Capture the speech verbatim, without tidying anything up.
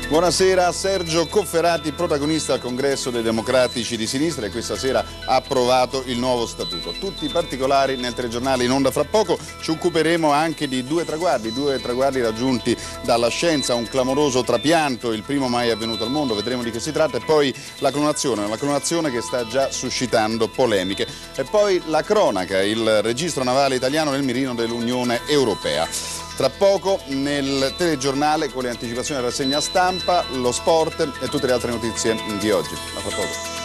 Buonasera, Sergio Cofferati, protagonista al congresso dei democratici di sinistra, e questa sera ha approvato il nuovo statuto. Tutti i particolari nel telegiornale in onda fra poco. Ci occuperemo anche di due traguardi, due traguardi raggiunti dalla scienza, un clamoroso trapianto, il primo mai avvenuto al mondo, vedremo di che si tratta, e poi la clonazione, la clonazione che sta già suscitando polemiche. E poi la cronaca, il registro navale italiano nel mirino dell'Unione Europea. Tra poco nel telegiornale con le anticipazioni della rassegna stampa, lo sport e tutte le altre notizie di oggi. A fra poco.